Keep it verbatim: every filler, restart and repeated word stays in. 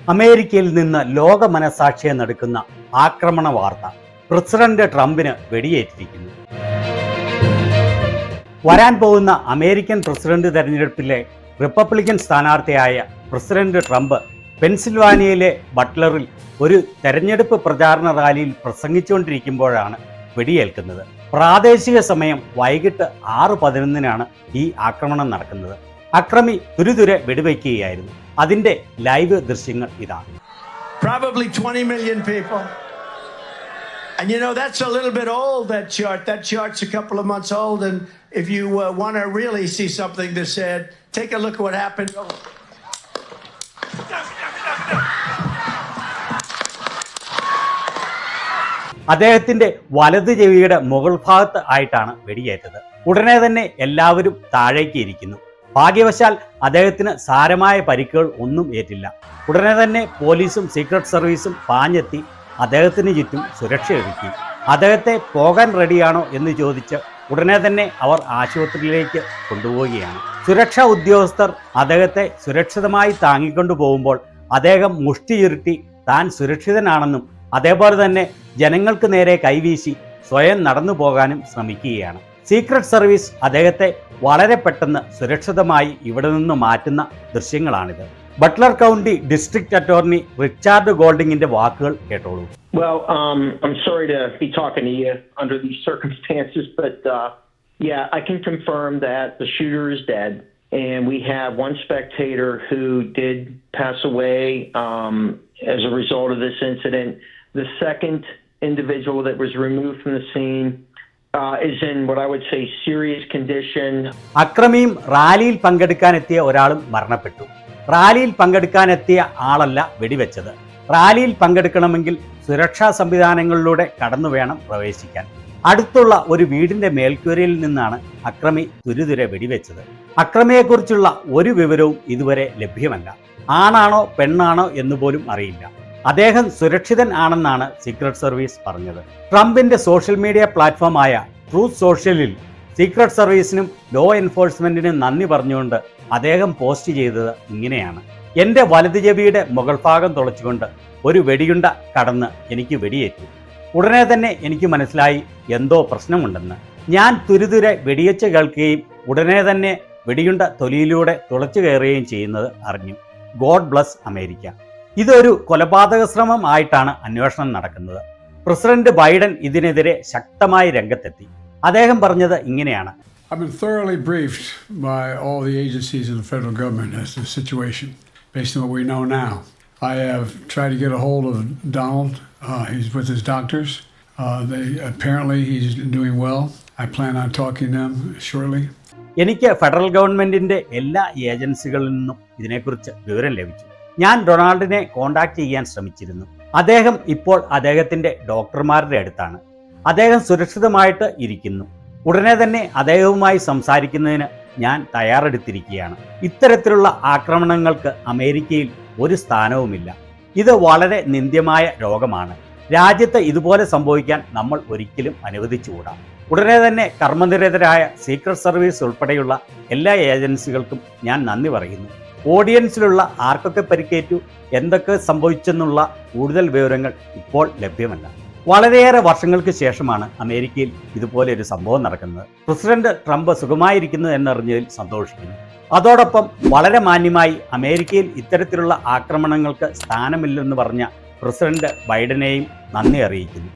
അമേരിക്കയിൽ നിന്ന് ലോക മനസാക്ഷിയെ നടുക്കുന്ന ആക്രമണ വാർത്ത. പ്രസിഡന്റ് ട്രംപിന് വെടിയേറ്റിരിക്കുന്നു. വരാൻ പോകുന്ന അമേരിക്കൻ പ്രസിഡന്റ് തെരഞ്ഞെടുപ്പിലെ റിപ്പബ്ലിക്കൻ സ്ഥാനാർത്ഥിയായ പ്രസിഡന്റ് ട്രംപ് പെൻസിൽവാനിയയിലെ ബട്ട്ലറിൽ ഒരു തെരഞ്ഞെടുപ്പ് പ്രചാരണ റാലിയിൽ പ്രസംഗിച്ചുകൊണ്ടിരിക്കുമ്പോഴാണ് വെടിയേൽക്കുന്നത്. പ്രാദേശിക സമയം വൈകിട്ട് ആറ് പതിനൊന്നിനാണ് ഈ ആക്രമണം നടക്കുന്നത്. അക്രമി തുരുതുരെ വെടിവെക്കുകയായിരുന്നു. അതിന്റെ ലൈവ് ദൃശ്യങ്ങൾ ഇതാണ്. Probably twenty million people. And you know, that's a little bit old, that chart. That chart's a couple of months old. And if you uh, want to really see something that's said, take a look at what happened. അദ്ദേഹത്തിന്റെ വലത് ചെവിയുടെ മുകൾ ഭാഗത്ത് ആയിട്ടാണ് വെടിയേറ്റത്. ഉടനെ തന്നെ എല്ലാവരും താഴേക്ക് ഇരിക്കുന്നു. ഭാഗ്യവശാൽ അദ്ദേഹത്തിന് സാരമായ പരിക്കുകൾ ഒന്നും ഏറ്റില്ല. ഉടനെ തന്നെ പോലീസും സീക്രട്ട് സർവീസും പാഞ്ഞെത്തി അദ്ദേഹത്തിന് ചുറ്റും സുരക്ഷ ഒരുക്കി. അദ്ദേഹത്തെ പോകാൻ റെഡിയാണോ എന്ന് ചോദിച്ച് ഉടനെ തന്നെ അവർ ആശുപത്രിയിലേക്ക് കൊണ്ടുപോവുകയാണ്. സുരക്ഷാ ഉദ്യോഗസ്ഥർ അദ്ദേഹത്തെ സുരക്ഷിതമായി താങ്ങിക്കൊണ്ടു പോകുമ്പോൾ അദ്ദേഹം മുഷ്ടി ചുരുട്ടി താൻ സുരക്ഷിതനാണെന്നും അതേപോലെ തന്നെ ജനങ്ങൾക്ക് നേരെ കൈവീശി സ്വയം നടന്നു പോകാനും ശ്രമിക്കുകയാണ്. സീക്രട്ട് സർവീസ് അദ്ദേഹത്തെ വളരെ പെട്ടെന്ന് സുരക്ഷിതമായി ഇവിടെ നിന്ന് മാറ്റുന്ന ദൃശ്യങ്ങളാണിത്. Butler county district attorney Richard ഗോൾഡിങ്ങിന്റെ വാക്കുകൾ കേട്ടോളൂ. Well, um, I'm sorry to be talking to you under these circumstances, but uh, yeah, I can confirm that the shooter is dead, and we have one spectator who did pass away um, as a result of this incident. The second individual that was removed from the scene uh, is in what I would say serious condition. അക്രമിയും റാലിയിൽ പങ്കെടുക്കാനെത്തിയ ഒരാളും മരണപ്പെട്ടു. റാലിയിൽ പങ്കെടുക്കാനെത്തിയ ആളല്ല വെടിവെച്ചത്. റാലിയിൽ പങ്കെടുക്കണമെങ്കിൽ സുരക്ഷാ സംവിധാനങ്ങളിലൂടെ കടന്നു വേണം പ്രവേശിക്കാൻ. അടുത്തുള്ള ഒരു വീടിന്റെ മേൽക്കൂരയിൽ നിന്നാണ് അക്രമി തുരുതുരെ വെടിവെച്ചത്. അക്രമിയെക്കുറിച്ചുള്ള ഒരു വിവരവും ഇതുവരെ ലഭ്യമല്ല. ആണാണോ പെണ്ണാണോ എന്ന് പോലും അറിയില്ല. അദ്ദേഹം സുരക്ഷിതൻ ആണെന്നാണ് സീക്രട്ട് സർവീസ് പറഞ്ഞത്. ട്രംപിന്റെ സോഷ്യൽ മീഡിയ പ്ലാറ്റ്ഫോമായ ട്രൂത്ത് സോഷ്യലിൽ സീക്രട്ട് സർവീസിനും ലോ എൻഫോഴ്സ്മെന്റിനും നന്ദി പറഞ്ഞുകൊണ്ട് അദ്ദേഹം പോസ്റ്റ് ചെയ്തത് ഇങ്ങനെയാണ്: എൻ്റെ വലതു ചെവിയുടെ മുകൾ ഭാഗം തുളച്ചുകൊണ്ട് ഒരു വെടിയുണ്ട കടന്ന് എനിക്ക് വെടിയേറ്റു. ഉടനെ തന്നെ എനിക്ക് മനസ്സിലായി എന്തോ പ്രശ്നമുണ്ടെന്ന്. ഞാൻ തുരുതുരെ വെടിയച്ച് കേൾക്കുകയും ഉടനെ തന്നെ വെടിയുണ്ട തൊലിയിലൂടെ തുളച്ചു കയറുകയും ചെയ്യുന്നത് അറിഞ്ഞു. God bless America. ഇതൊരു കൊലപാതക ശ്രമം ആയിട്ടാണ് അന്വേഷണം നടക്കുന്നത്. പ്രസിഡന്റ് ബൈഡൻ ഇതിനെതിരെ ശക്തമായി രംഗത്തെത്തി. അദ്ദേഹം പറഞ്ഞത് ഇങ്ങനെയാണ്: I've been thoroughly briefed by all the agencies in the federal government as to the situation, based on what we know now. I have tried to get a hold of Donald. Uh, he's with his doctors. Uh, they apparently he's doing well. I plan on talking to them shortly. എനിക്ക് federal ഗവൺമെന്റിന്റെ എല്ലാ ഏജൻസികളിൽ നിന്നും ഇതിനെക്കുറിച്ച് വിവരം ലഭിച്ചു. ഞാൻ ഡൊണാൾഡിനെ contact ചെയ്യാൻ ശ്രമിച്ചിരുന്നു. അദ്ദേഹം ഇപ്പോൾ അദ്ദേഹത്തിന്റെ ഡോക്ടർമാരുടെ അടുത്താണ്. അദ്ദേഹം സുരക്ഷിതമായിട്ട് ഇരിക്കുന്നു. ഉടനെ തന്നെ അദ്ദേഹവുമായി സംസാരിക്കുന്നതിന് ഞാൻ തയ്യാറെടുത്തിരിക്കുകയാണ്. ഇത്തരത്തിലുള്ള ആക്രമണങ്ങൾക്ക് അമേരിക്കയിൽ ഒരു സ്ഥാനവുമില്ല. ഇത് വളരെ നിന്ദ്യമായ രോഗമാണ്. രാജ്യത്ത് ഇതുപോലെ സംഭവിക്കാൻ നമ്മൾ ഒരിക്കലും അനുവദിച്ചുകൂടാ. ഉടനെ തന്നെ കർമ്മനിരതരായ സീക്രട്ട് സർവീസ് ഉൾപ്പെടെയുള്ള എല്ലാ ഏജൻസികൾക്കും ഞാൻ നന്ദി പറയുന്നു. ഓഡിയൻസിലുള്ള ആർക്കൊക്കെ പരിക്കേറ്റു, എന്തൊക്കെ സംഭവിച്ചെന്നുള്ള കൂടുതൽ വിവരങ്ങൾ ഇപ്പോൾ ലഭ്യമല്ല. വളരെയേറെ വർഷങ്ങൾക്ക് ശേഷമാണ് അമേരിക്കയിൽ ഇതുപോലെ ഒരു സംഭവം നടക്കുന്നത്. പ്രസിഡന്റ് ട്രംപ് സുഖമായിരിക്കുന്നു എന്നറിഞ്ഞതിൽ സന്തോഷിക്കുന്നു. അതോടൊപ്പം വളരെ മാന്യമായി അമേരിക്കയിൽ ഇത്തരത്തിലുള്ള ആക്രമണങ്ങൾക്ക് സ്ഥാനമില്ലെന്ന് പറഞ്ഞ പ്രസിഡന്റ് ബൈഡനെയും നന്ദി അറിയിക്കുന്നു.